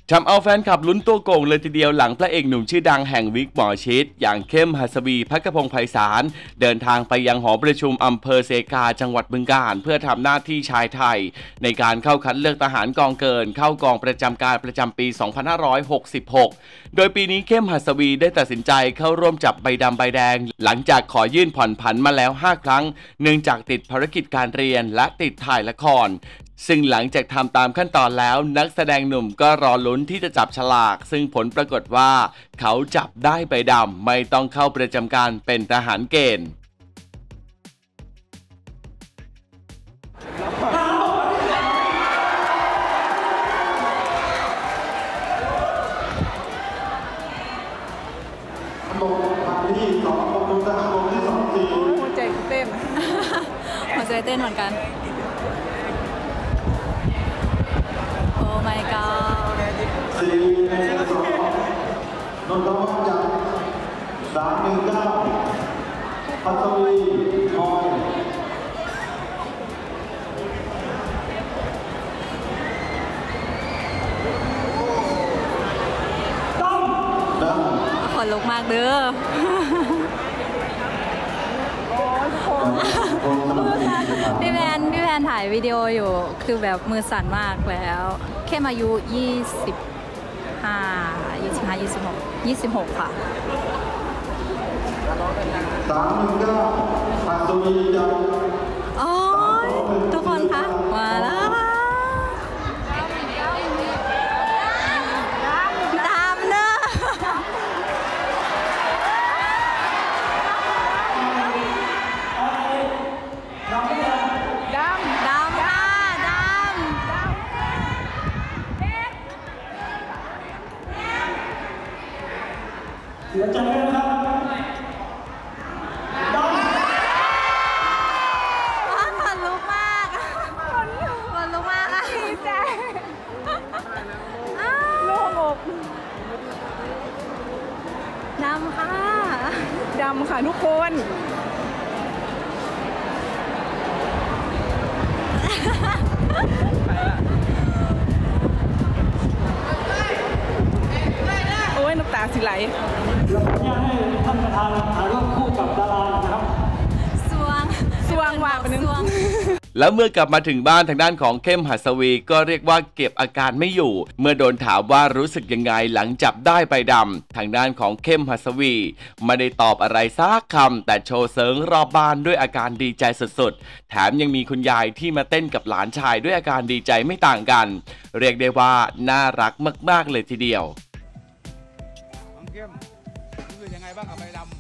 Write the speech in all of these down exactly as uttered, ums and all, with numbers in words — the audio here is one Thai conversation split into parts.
ทำเอาแฟนคลับลุ้นตัวโก่งเลยทีเดียวหลังพระเอกหนุ่มชื่อดังแห่งวิกหมอชิตอย่างเข้มหัสวีภักพงษ์ไพศาลเดินทางไปยังหอประชุมอำเภอเซกาจังหวัดบึงกาฬเพื่อทำหน้าที่ชายไทยในการเข้าคัดเลือกทหารกองเกินเข้ากองประจำการประจำปี สองพันห้าร้อยหกสิบหก โดยปีนี้เข้มหัสวีได้ตัดสินใจเข้าร่วมจับใบดำใบแดงหลังจากขอยื่นผ่อนผันมาแล้วห้าครั้งเนื่องจากติดภารกิจการเรียนและติดถ่ายละครซึ่งหลังจากทำตามขั้นตอนแล้วนักแสดงหนุ่มก็รอลุ้นที่จะจับฉลากซึ่งผลปรากฏว่าเขาจับได้ใบดำไม่ต้องเข้าประจำการเป็นทหารเกณฑ์หัวใจเต้นหัวใจเต้นเหมือนกันโอ้ my god สี่หนึ่งสองนนทวัฒน์จักรสามหนึ่งเก้าพัทวีพลอยขนลุกมากเด้อพี่แพนพี่แพนถ่ายวิดีโออยู่คือแบบมือสั่นมากแล้วแค่อายุยี่สิบห้า ยี่สิบห้า ยี่สิบหก ยี่สิบหกค่ะสามหนึ่งเก้าพัทวีจักรอ๋อทุกคนคะมาแล้วเสียใจนะครับขนลุกมากขนลุกมากดีใจโล่งอกดำค่ะดำค่ะทุกคนโอ้ยน้ำตาสิไหลเราอยากให้ท่านประธานถ่ายรูปคู่กับดารานะครับสวงสวงว่าเป็นสวงแล้วเมื่อกลับมาถึงบ้านทางด้านของเข้มหัสวีก็เรียกว่าเก็บอาการไม่อยู่เมื่อโดนถามว่ารู้สึกยังไงหลังจับได้ใบดำทางด้านของเข้มหัสวีไม่ได้ตอบอะไรสักคำแต่โชว์เสิร์งรอบบ้านด้วยอาการดีใจสุดๆแถมยังมีคุณยายที่มาเต้นกับหลานชายด้วยอาการดีใจไม่ต่างกันเรียกได้ว่าน่ารักมากๆเลยทีเดียวเข้มรู้สึกยังไงบ้างกับใบดำ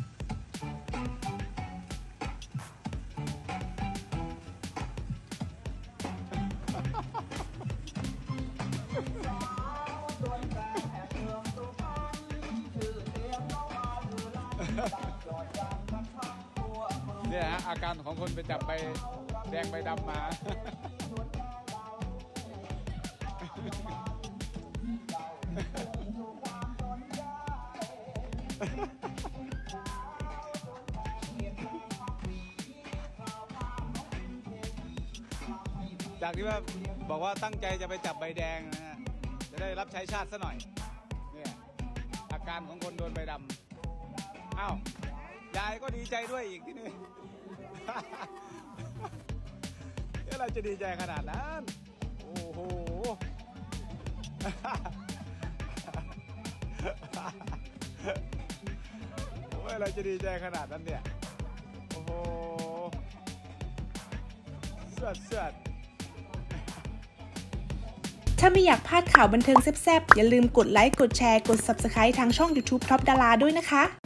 เนี่ยฮะอาการของคนไปจับใบแดงใบดำมาจากที่ว่าบอกว่าตั้งใจจะไปจับใบแดงนะฮะจะได้รับใช้ชาติซะหน่อยเนี่ยอาการของคนโดนใบดำอ้าวยายก็ดีใจด้วยอีกที่นี่เดี๋ยวเราจะดีใจขนาดนั้นโอ้โหเมื่อเราจะดีใจขนาดนั้นเนี่ยโอ้โหเสือดเสือดถ้าไม่อยากพลาดข่าวบันเทิงแซ่บๆอย่าลืมกดไลค์กดแชร์กด ซับสไครบ์ ทางช่อง ยูทูบ ท็อปดาราด้วยนะคะ